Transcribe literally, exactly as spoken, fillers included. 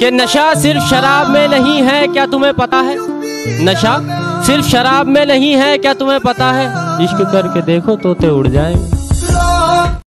कि नशा सिर्फ शराब में नहीं है, क्या तुम्हें पता है? नशा सिर्फ शराब में नहीं है, क्या तुम्हें पता है? इश्क करके देखो तोते उड़ जाएंगे।